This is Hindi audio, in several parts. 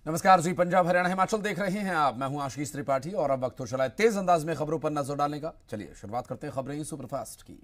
नमस्कार जी, पंजाब हरियाणा हिमाचल देख रहे हैं आप। मैं हूं आशीष त्रिपाठी और अब वक्त हो चला है तेज अंदाज में खबरों पर नजर डालने का। चलिए शुरुआत करते हैं खबरें सुपरफास्ट की।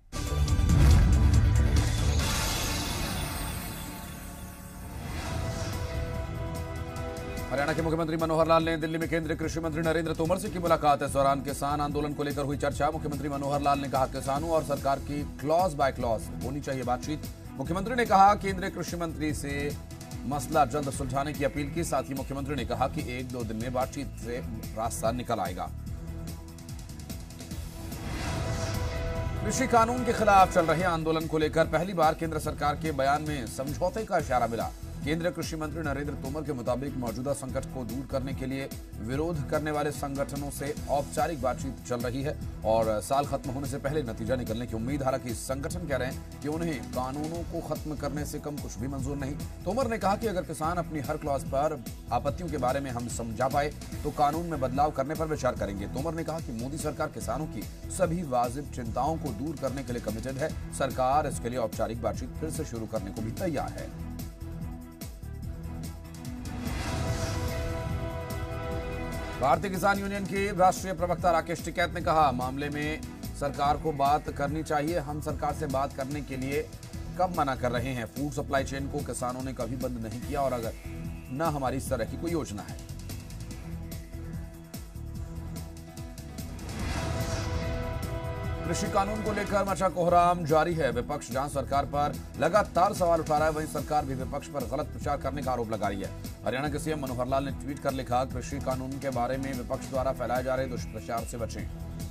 हरियाणा के मुख्यमंत्री मनोहर लाल ने दिल्ली में केंद्रीय कृषि मंत्री नरेंद्र तोमर से की मुलाकात। इस दौरान किसान आंदोलन को लेकर हुई चर्चा। मुख्यमंत्री मनोहर लाल ने कहा किसानों और सरकार की क्लॉज बाय क्लॉज होनी चाहिए बातचीत। मुख्यमंत्री ने कहा केंद्रीय कृषि मंत्री से मसला जल्द सुलझाने की अपील की। साथ ही मुख्यमंत्री ने कहा कि 1-2 दिन में बातचीत से रास्ता निकल आएगा। कृषि कानून के खिलाफ चल रहे आंदोलन को लेकर पहली बार केंद्र सरकार के बयान में समझौते का इशारा मिला। केंद्रीय कृषि मंत्री नरेंद्र तोमर के मुताबिक मौजूदा संकट को दूर करने के लिए विरोध करने वाले संगठनों से औपचारिक बातचीत चल रही है और साल खत्म होने से पहले नतीजा निकलने की उम्मीद। हालांकि संगठन कह रहे हैं कि उन्हें कानूनों को खत्म करने से कम कुछ भी मंजूर नहीं। तोमर ने कहा कि अगर किसान अपनी हर क्लॉज पर आपत्तियों के बारे में हम समझा पाए तो कानून में बदलाव करने पर विचार करेंगे। तोमर ने कहा कि मोदी सरकार किसानों की सभी वाजिब चिंताओं को दूर करने के लिए कमिटेड है। सरकार इसके लिए औपचारिक बातचीत फिर से शुरू करने को भी तैयार है। भारतीय किसान यूनियन के राष्ट्रीय प्रवक्ता राकेश टिकैत ने कहा मामले में सरकार को बात करनी चाहिए। हम सरकार से बात करने के लिए कब मना कर रहे हैं। फूड सप्लाई चेन को किसानों ने कभी बंद नहीं किया और अगर न हमारी इस तरह की कोई योजना है। कृषि कानून को लेकर मचा कोहराम जारी है। विपक्ष जहां सरकार पर लगातार सवाल उठा रहा है वहीं सरकार भी विपक्ष पर गलत प्रचार करने का आरोप लगा रही है। हरियाणा के सीएम मनोहर लाल ने ट्वीट कर लिखा कृषि कानून के बारे में विपक्ष द्वारा फैलाए जा रहे दुष्प्रचार से बचें।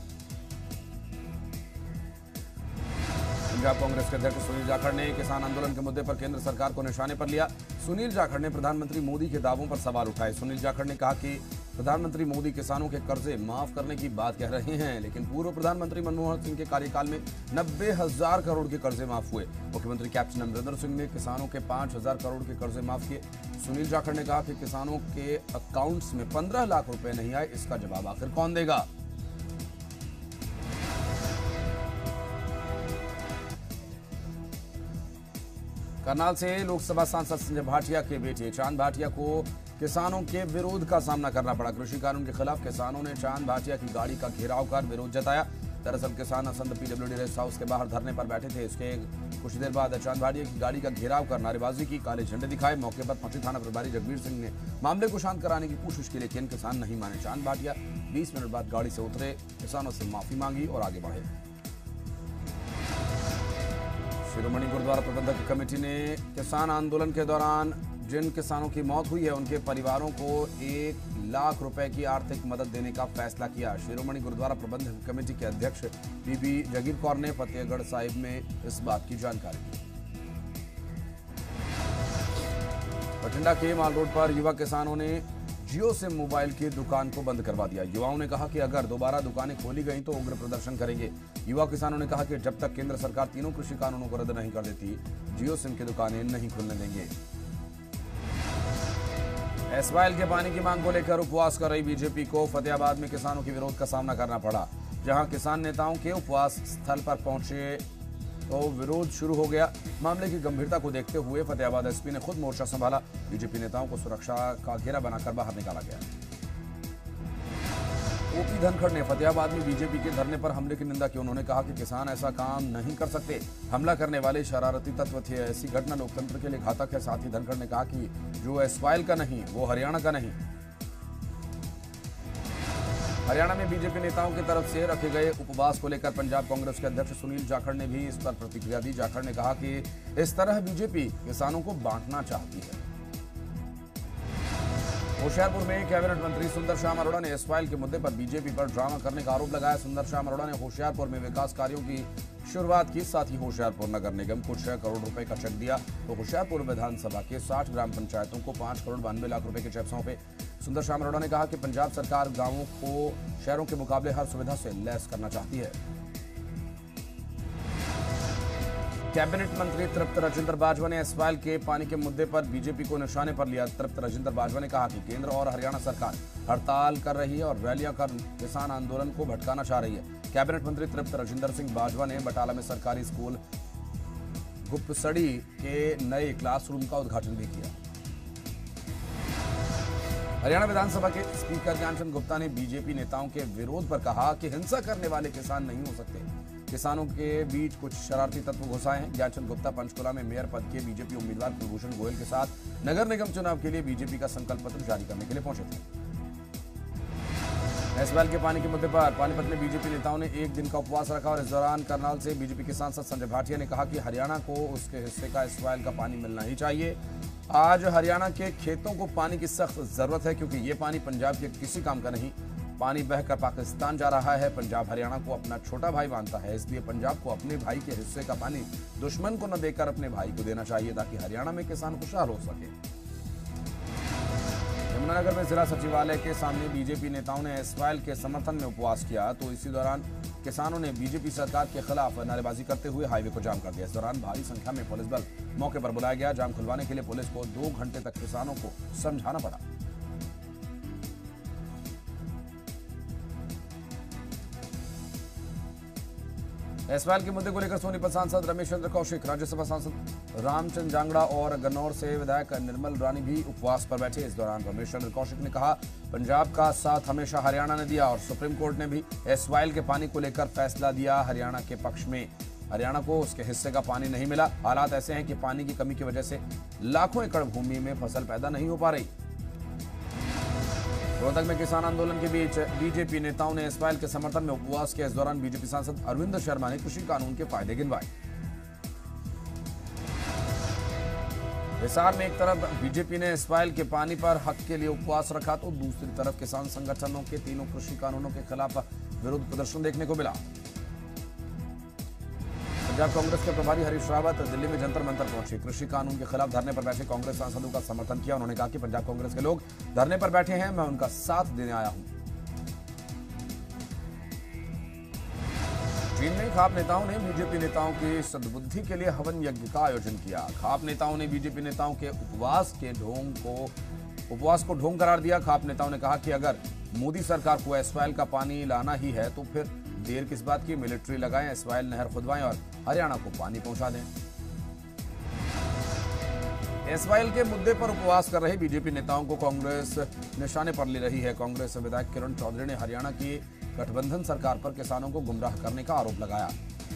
पंजाब कांग्रेस के अध्यक्ष सुनील जाखड़ ने किसान आंदोलन के मुद्दे पर केंद्र सरकार को निशाने पर लिया। सुनील जाखड़ ने प्रधानमंत्री मोदी के दावों पर सवाल उठाए। सुनील जाखड़ ने कहा कि प्रधानमंत्री मोदी किसानों के कर्जे माफ करने की बात कह रहे हैं, लेकिन पूर्व प्रधानमंत्री मनमोहन सिंह के कार्यकाल में 90,000 करोड़ के कर्जे माफ हुए। मुख्यमंत्री कैप्टन अमरिंदर सिंह ने किसानों के 5,000 करोड़ के कर्जे माफ किए। सुनील जाखड़ ने कहा कि किसानों के अकाउंट्स में 15 लाख रुपए नहीं आए, इसका जवाब आखिर कौन देगा। करनाल से लोकसभा सांसद संजय भाटिया के बेटे चांद भाटिया को किसानों के विरोध का सामना करना पड़ा। कृषि कानून के खिलाफ किसानों ने चांद भाटिया की गाड़ी का घेराव कर विरोध जताया। दरअसल किसान असंध पीडब्ल्यूडी रेस्ट हाउस के बाहर धरने पर बैठे थे। इसके कुछ देर बाद चांद भाटिया की गाड़ी का घेराव कर नारेबाजी की, काले झंडे दिखाए। मौके पर पहुंचे थाना प्रभारी जगबीर सिंह ने मामले को शांत कराने की कोशिश की, लेकिन किसान नहीं माने। चांद भाटिया 20 मिनट बाद गाड़ी से उतरे, किसानों से माफी मांगी और आगे बढ़े। शिरोमणि गुरुद्वारा प्रबंधक कमेटी ने किसान आंदोलन के दौरान जिन किसानों की मौत हुई है उनके परिवारों को 1 लाख रुपए की आर्थिक मदद देने का फैसला किया। शिरोमणि गुरुद्वारा प्रबंधक कमेटी के अध्यक्ष बीबी जगीर कौर ने फतेहगढ़ साहिब में इस बात की जानकारी दी। बठिंडा के माल रोड पर युवा किसानों ने जियो सिम मोबाइल की दुकान को बंद करवा दिया। युवाओं ने कहा कि अगर दोबारा दुकानें खोली गई तो उग्र प्रदर्शन करेंगे। युवा किसानों ने कहा कि जब तक केंद्र सरकार तीनों कृषि कानूनों को रद्द नहीं कर देती जियो सिम की दुकानें नहीं खुलने देंगे। एसवाइल के पानी की मांग को लेकर उपवास कर रही बीजेपी को फतेहाबाद में किसानों के विरोध का सामना करना पड़ा। जहां किसान नेताओं के उपवास स्थल पर पहुंचे तो विरोध शुरू हो गया। मामले की गंभीरता को देखते हुए फतेहाबाद एसपी ने खुद मोर्चा संभाला। बीजेपी नेताओं को सुरक्षा का घेरा बनाकर बाहर निकाला गया। ओपी धनखड़ ने फतेहाबाद में बीजेपी के धरने पर हमले की निंदा की। उन्होंने कहा कि किसान ऐसा काम नहीं कर सकते। हमला करने वाले शरारती तत्व थे। ऐसी घटना लोकतंत्र के लिए घातक है। साथ ही धनखड़ ने कहा कि जो एसवाइल का नहीं वो हरियाणा का नहीं। हरियाणा में बीजेपी नेताओं की तरफ से रखे गए उपवास को लेकर पंजाब कांग्रेस के अध्यक्ष सुनील जाखड़ ने भी इस पर प्रतिक्रिया दी। जाखड़ ने कहा कि इस तरह बीजेपी किसानों को बांटना चाहती है। होशियारपुर में कैबिनेट मंत्री सुंदर श्याम अरोड़ा ने एसवाइल के मुद्दे पर बीजेपी पर ड्रामा करने का आरोप लगाया। सुंदर श्याम अरोड़ा ने होशियारपुर में विकास कार्यों की शुरुआत की। साथ ही होशियारपुर नगर निगम को 6 करोड़ रुपए का चेक दिया तो होशियारपुर विधानसभा के 60 ग्राम पंचायतों को 5 करोड़ 92 लाख रुपए के चेक सौंपे। सुंदर श्याम अरोड़ा ने कहा कि पंजाब सरकार गांवों को शहरों के मुकाबले हर सुविधा से लैस करना चाहती है। कैबिनेट मंत्री तृप्त राजेंद्र बाजवा ने एसवाइल के पानी के मुद्दे पर बीजेपी को निशाने पर लिया। तृप्त राजेंद्र बाजवा ने कहा कि केंद्र और हरियाणा सरकार हड़ताल कर रही है और रैलियां कर किसान आंदोलन को भटकाना चाह रही है। कैबिनेट मंत्री तृप्त राजेंद्र सिंह बाजवा ने बटाला में सरकारी स्कूल गुप्तसड़ी के नए क्लासरूम का उद्घाटन भी किया। हरियाणा विधानसभा के स्पीकर ज्ञानचंद गुप्ता ने बीजेपी नेताओं के विरोध पर कहा कि हिंसा करने वाले किसान नहीं हो सकते। किसानों के बीच कुछ शरारती तत्व घुस आए हैं। ज्ञानचंद गुप्ता पंचकुला में मेयर पद के बीजेपी उम्मीदवार कुलभूषण गोयल के साथ नगर निगम चुनाव के लिए बीजेपी का संकल्प पत्र जारी करने के लिए पहुंचे थे। एसवाल के पानी के मुद्दे पर पानीपत में बीजेपी नेताओं ने एक दिन का उपवास रखा और इस दौरान करनाल से बीजेपी के सांसद संजय भाटिया ने कहा कि हरियाणा को उसके हिस्से का एसवाल का पानी मिलना ही चाहिए। आज हरियाणा के खेतों को पानी की सख्त जरूरत है, क्योंकि ये पानी पंजाब के किसी काम का नहीं। पानी बहकर पाकिस्तान जा रहा है। पंजाब हरियाणा को अपना छोटा भाई मानता है, इसलिए पंजाब को अपने भाई के हिस्से का पानी दुश्मन को न देकर अपने भाई को देना चाहिए, ताकि हरियाणा में किसान खुशहाल हो सके। यमुनानगर में जिला सचिवालय के सामने बीजेपी नेताओं ने एसवाल के समर्थन में उपवास किया, तो इसी दौरान किसानों ने बीजेपी सरकार के खिलाफ नारेबाजी करते हुए हाईवे को जाम कर दिया। इस दौरान भारी संख्या में पुलिस बल मौके पर बुलाया गया। जाम खुलवाने के लिए पुलिस को 2 घंटे तक किसानों को समझाना पड़ा। एसवाल के मुद्दे को लेकर सोनीपत सांसद रमेश चंद्र कौशिक, राज्यसभा सांसद रामचंद्र जांगड़ा और गन्नौर से विधायक निर्मल रानी भी उपवास पर बैठे। इस दौरान रमेश चंद्र कौशिक ने कहा, पंजाब का साथ हमेशा हरियाणा ने दिया और सुप्रीम कोर्ट ने भी एसवाल के पानी को लेकर फैसला दिया हरियाणा के पक्ष में। हरियाणा को उसके हिस्से का पानी नहीं मिला। हालात ऐसे हैं कि पानी की कमी की वजह से लाखों एकड़ भूमि में फसल पैदा नहीं हो पा रही। रोहतक में किसान आंदोलन के बीच बीजेपी नेताओं ने एसवाल के समर्थन में उपवास किया। इस दौरान बीजेपी सांसद अरविंद शर्मा ने कृषि कानून के फायदे गिनवाए। हिसार में एक तरफ बीजेपी ने एसवाल के पानी पर हक के लिए उपवास रखा, तो दूसरी तरफ किसान संगठनों के तीनों कृषि कानूनों के खिलाफ विरोध प्रदर्शन देखने को मिला। पंजाब कांग्रेस के प्रभारी हरीश रावत दिल्ली में जंतर मंतर पहुंचे। कृषि कानून के खिलाफ धरने पर बैठे कांग्रेस सांसदों का समर्थन किया। उन्होंने कहा कि पंजाब कांग्रेस के लोग धरने पर बैठे हैं, मैं उनका साथ देने आया हूं। चीन में खाप नेताओं ने बीजेपी नेताओं की सद्बुद्धि के लिए हवन यज्ञ का आयोजन किया। खाप नेताओं ने बीजेपी नेताओं के उपवास को ढोंग करार दिया। खाप नेताओं ने कहा कि अगर मोदी सरकार को एसवाल का पानी लाना ही है तो फिर देर किस बात की, मिलिट्री लगाएं, एसवाल नहर खुदवाएं और हरियाणा को पानी पहुंचा दें। एसवाल के मुद्दे पर उपवास कर रहे बीजेपी नेताओं को कांग्रेस निशाने पर ले रही है। कांग्रेस विधायक किरण चौधरी ने हरियाणा की गठबंधन सरकार पर किसानों को गुमराह करने का आरोप लगाया।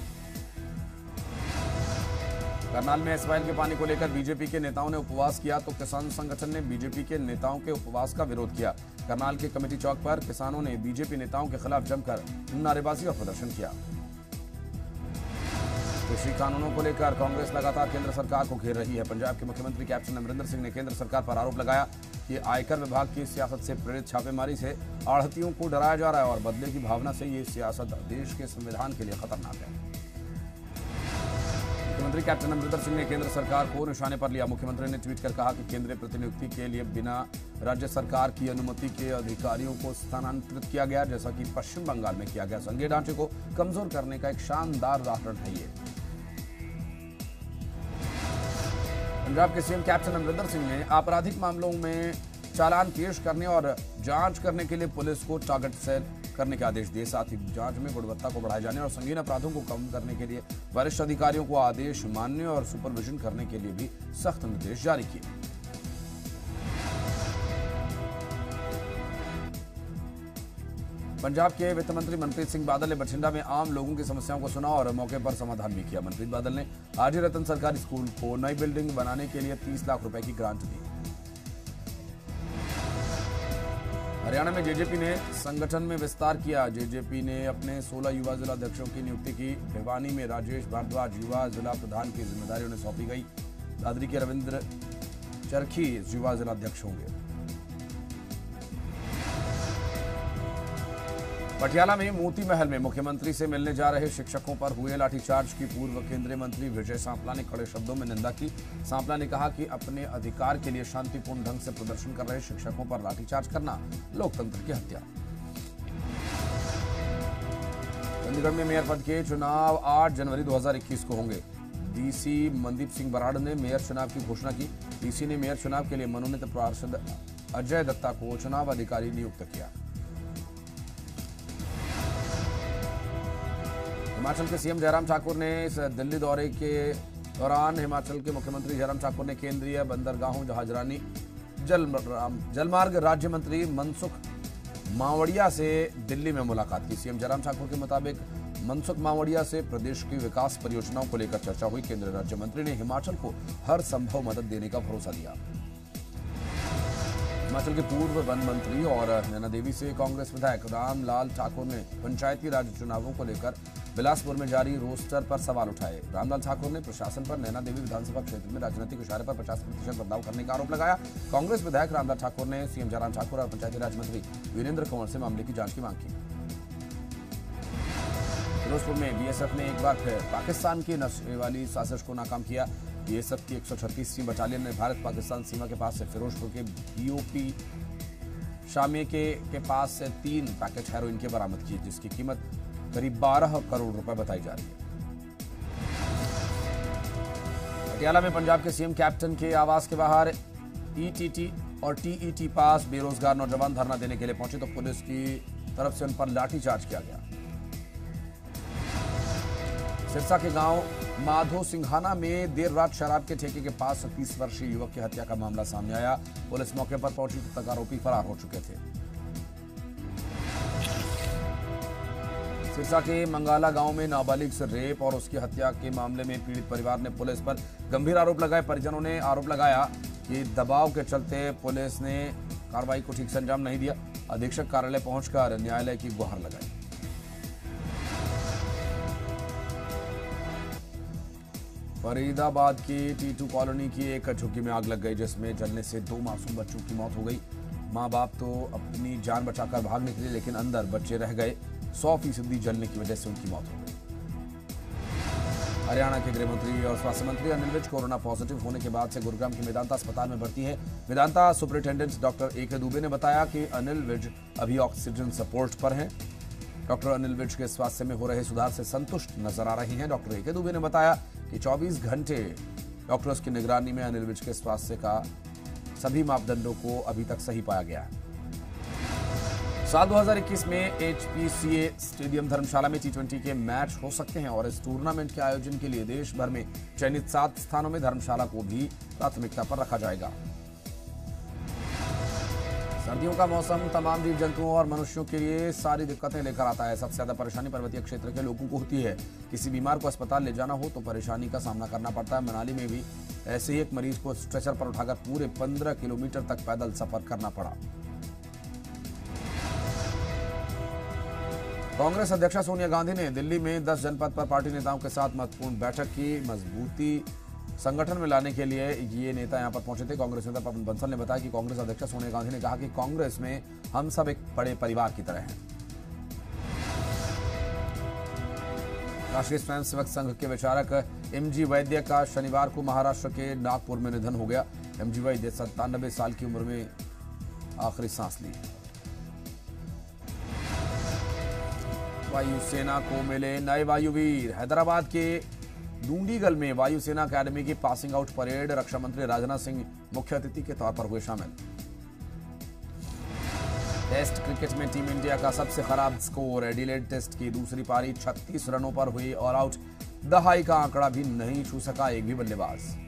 करनाल में एसवाल के पानी को लेकर बीजेपी के नेताओं ने उपवास किया, तो किसान संगठन ने बीजेपी के नेताओं के उपवास का विरोध किया। करनाल के कमेटी चौक पर किसानों ने बीजेपी नेताओं के खिलाफ जमकर नारेबाजी और प्रदर्शन किया। कृषि कानूनों को लेकर कांग्रेस लगातार केंद्र सरकार को घेर रही है। पंजाब के मुख्यमंत्री कैप्टन अमरिंदर सिंह ने केंद्र सरकार पर आरोप लगाया कि आयकर विभाग की सियासत से प्रेरित छापेमारी से आढ़तियों को डराया जा रहा है और बदले की भावना से ये सियासत देश के संविधान के लिए खतरनाक है। मुख्यमंत्री कैप्टन अमरिंदर सिंह ने केंद्र सरकार को निशाने पर लिया। मुख्यमंत्री ने ट्वीट कर कहा कि केंद्रीय प्रतिनियुक्ति के लिए बिना राज्य सरकार की अनुमति के अधिकारियों को स्थानांतरित किया गया, जैसा कि पश्चिम बंगाल में किया गया। संघीय ढांचे को कमजोर करने का एक शानदार उदाहरण है ये। पंजाब के सीएम कैप्टन अमरिंदर सिंह ने आपराधिक मामलों में चालान पेश करने और जांच करने के लिए पुलिस को टारगेट सेट करने के आदेश दिए। साथ ही जांच में गुणवत्ता को बढ़ाए जाने और संगीन अपराधों को कम करने के लिए वरिष्ठ अधिकारियों को आदेश मानने और सुपरविजन करने के लिए भी सख्त निर्देश जारी किए। पंजाब के वित्त मंत्री मनप्रीत सिंह बादल ने बठिंडा में आम लोगों की समस्याओं को सुना और मौके पर समाधान भी किया। मनप्रीत बादल ने हाजी रतन सरकारी स्कूल को नई बिल्डिंग बनाने के लिए 30 लाख रुपए की ग्रांट दी। हरियाणा में जेजेपी ने संगठन में विस्तार किया। जेजेपी ने अपने 16 युवा जिला अध्यक्षों की नियुक्ति की। भिवानी में राजेश भारद्वाज युवा जिला प्रधान की जिम्मेदारी उन्हें सौंपी गई। दादरी के रविंद्र चरखी युवा जिला अध्यक्ष होंगे। पटियाला में मोती महल में मुख्यमंत्री से मिलने जा रहे शिक्षकों पर हुए लाठीचार्ज की पूर्व केंद्रीय मंत्री विजय सांपला ने कड़े शब्दों में निंदा की। सांपला ने कहा कि अपने अधिकार के लिए शांतिपूर्ण ढंग से प्रदर्शन कर रहे शिक्षकों पर लाठीचार्ज करना लोकतंत्र की हत्या। चंडीगढ़ में मेयर पद के चुनाव 8 जनवरी 2021 को होंगे। डीसी मनदीप सिंह बराड़ ने मेयर चुनाव की घोषणा की। डीसी ने मेयर चुनाव के लिए मनोनीत पार्षद अजय दत्ता को चुनाव अधिकारी नियुक्त किया। हिमाचल के सीएम जयराम ठाकुर ने इस दिल्ली दौरे के दौरान हिमाचल के मुख्यमंत्री जयराम ठाकुर ने केंद्रीय बंदरगाहों जलमार्ग राज्य मंत्री मनसुख मावड़िया से दिल्ली में मुलाकात की। सीएम जयराम ठाकुर के मुताबिक मनसुख मावड़िया से प्रदेश की विकास परियोजनाओं को लेकर चर्चा हुई। केंद्रीय राज्य मंत्री ने हिमाचल को हर संभव मदद देने का भरोसा दिया। हिमाचल के पूर्व वन मंत्री और नैना देवी से कांग्रेस विधायक रामलाल ठाकुर ने पंचायती राज चुनावों को लेकर बिलासपुर में जारी रोस्टर पर सवाल उठाए। रामलाल ठाकुर ने प्रशासन पर नैना देवी विधानसभा क्षेत्र में राजनीतिक इशारे पर 50% बदलाव करने का आरोप लगाया। कांग्रेस विधायक रामलाल ठाकुर ने सीएम जयराम ठाकुर और पंचायती राज मंत्री वीरेंद्र कंवर से मामले की जांच की मांग की। फिरोजपुर में बीएसएफ ने एक बार फिर पाकिस्तान की नशे वाली साजिश को नाकाम किया। बीएसएफ की 136वीं बटालियन ने भारत पाकिस्तान सीमा के पास से फिरोजपुर के बीओपी शामेके के पास से 3 पैकेट हेरोइन के बरामद किए, जिसकी कीमत करीब 12 करोड़ रुपए बताई जा रही है। पटियाला में पंजाब के सीएम कैप्टन के आवास के बाहर ईटीटी और टीईटी पास बेरोजगार नौजवान धरना देने के लिए पहुंचे तो पुलिस की तरफ से उन पर लाठीचार्ज किया गया। सिरसा के गांव माधो सिंघाना में देर रात शराब के ठेके के पास 30 वर्षीय युवक की हत्या का मामला सामने आया। पुलिस मौके पर पहुंची तब आरोपी फरार हो चुके थे। सिरसा के मंगाला गांव में नाबालिग से रेप और उसकी हत्या के मामले में पीड़ित परिवार ने पुलिस पर गंभीर आरोप लगाए। परिजनों ने आरोप लगाया कि दबाव के चलते पुलिस ने कार्रवाई को ठीक से अंजाम नहीं दिया। अधीक्षक कार्यालय पहुंचकर न्यायालय की गुहार लगाई। फरीदाबाद की टीटू कॉलोनी की एक झुग्गी में आग लग गई, जिसमें जलने से 2 मासूम बच्चों की मौत हो गई। मां बाप तो अपनी जान बचाकर भाग निकले, लेकिन अंदर बच्चे रह गए। 100% जलने की वजह से उनकी मौत हो गई। हरियाणा के गृह मंत्री और स्वास्थ्य मंत्री अनिल विज कोरोना पॉजिटिव होने के बाद से गुरुग्राम के मेदांता अस्पताल में भर्ती है। Medanta superintendent doctor A K. Dubey ने बताया कि अनिल विज अभी ऑक्सीजन सपोर्ट पर हैं। डॉक्टर अनिल विज के स्वास्थ्य में हो रहे सुधार से संतुष्ट नजर आ रही हैं। Doctor A K. दुबे ने बताया कि 24 घंटे डॉक्टर्स की निगरानी में अनिल विज के स्वास्थ्य का सभी मापदंडों को अभी तक सही पाया गया है। साल 2021 में एचपीसीए स्टेडियम धर्मशाला में T20 के मैच हो सकते हैं और इस टूर्नामेंट के आयोजन के लिए देश भर में चयनित 7 स्थानों में धर्मशाला को भी प्राथमिकता पर रखा जाएगा। सर्दियों का मौसम तमाम जीव जंतुओं और मनुष्यों के लिए सारी दिक्कतें लेकर आता है। सबसे ज्यादा परेशानी पर्वतीय क्षेत्र के लोगों को होती है। किसी बीमार को अस्पताल ले जाना हो तो परेशानी का सामना करना पड़ता है। मनाली में भी ऐसे ही एक मरीज को स्ट्रेचर पर उठाकर पूरे 15 किलोमीटर तक पैदल सफर करना पड़ा। कांग्रेस अध्यक्षा सोनिया गांधी ने दिल्ली में 10 जनपद पर पार्टी नेताओं के साथ महत्वपूर्ण बैठक की। मजबूती संगठन में लाने के लिए ये नेता यहां पर पहुंचे थे। कांग्रेस नेता पवन बंसल ने बताया कि कांग्रेस अध्यक्षा सोनिया गांधी ने कहा कि कांग्रेस में हम सब एक बड़े परिवार की तरह हैं। राष्ट्रीय स्वयंसेवक संघ के विचारक एमजी वैद्य का शनिवार को महाराष्ट्र के नागपुर में निधन हो गया। एमजी वैद्य 97 साल की उम्र में आखिरी सांस ली। वायुसेना को मिले नए वायुवीर। हैदराबाद के डूंडीगल में वायुसेना अकादमी की पासिंग आउट परेड रक्षा मंत्री राजनाथ सिंह मुख्य अतिथि के तौर पर हुए शामिल। टेस्ट क्रिकेट में टीम इंडिया का सबसे खराब स्कोर। एडिलेड टेस्ट की दूसरी पारी 36 रनों पर हुई ऑल आउट। दहाई का आंकड़ा भी नहीं छू सका एक भी बल्लेबाज।